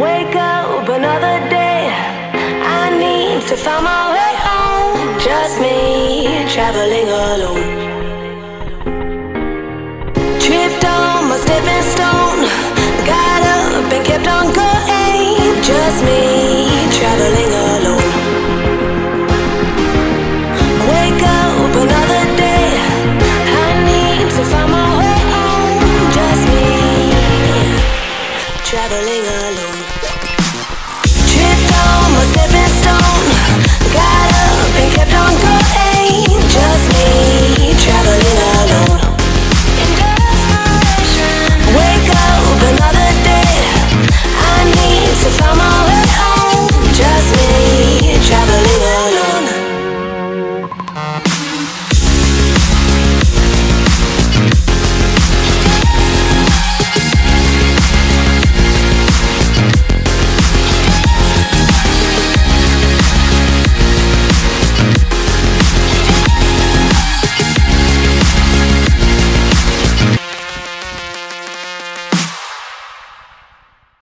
Wake up another day, I need to find my way home. Just me, traveling alone. Tripped on my stepping stone, got up and kept on going. Just me, traveling alone. Wake up another day, I need to find my way home. Just me, traveling alone. Tripped on my stepping stone, got up and kept on going. Just me, traveling alone.